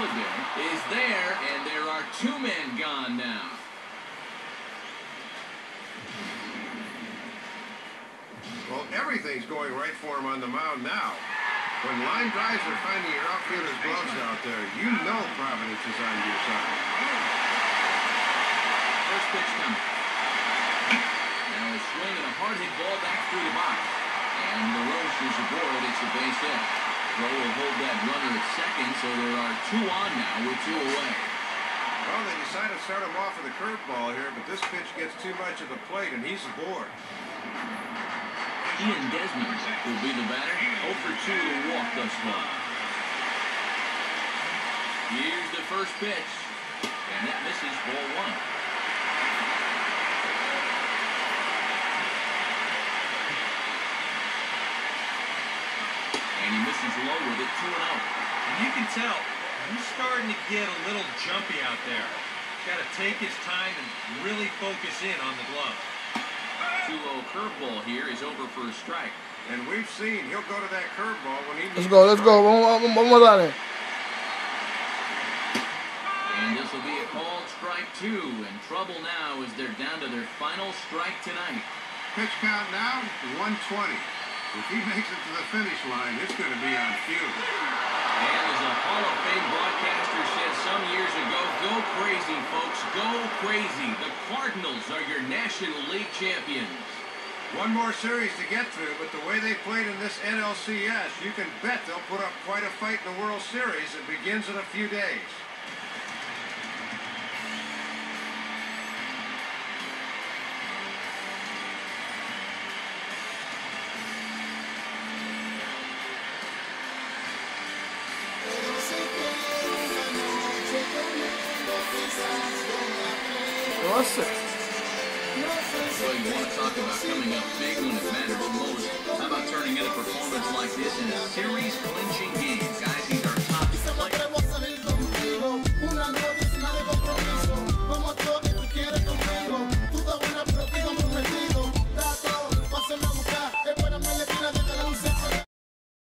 again is there, and there are 2 men gone now. Well, everything's going right for him on the mound now. When line drives are finding your outfielder's gloves out there, you know Providence is on your side. First pitch coming. Now a swing and a hard hit ball back through the box. And LaRoche is aboard. It's a base hit. Throw will hold that runner at second, so there are 2 on now with 2 away. Well, they decided to start him off with a curveball here, but this pitch gets too much of the plate, and he's aboard. Ian Desmond will be the batter. 0 for 2 to walk thus far. Here's the first pitch, and that misses ball 1. And he misses low with it, 2-0. And you can tell he's starting to get a little jumpy out there. Got to take his time and really focus in on the glove. 2-0 curveball here is over for a strike. And we've seen he'll go to that curveball when he Let's go, let's go. One more line. And this will be a called strike 2. And trouble now as they're down to their final strike tonight. Pitch count now, 120. If he makes it to the finish line, it's going to be on fuel. And as a Hall of Fame broadcaster said some years ago, go crazy, folks, go crazy. The Cardinals are your National League champions. One more series to get through, but the way they played in this NLCS, you can bet they'll put up quite a fight in the World Series. It begins in a few days. What's it? Well, you want to talk about coming up big when it matters most. How about turning in a performance like this in a series-clinching game? Guys,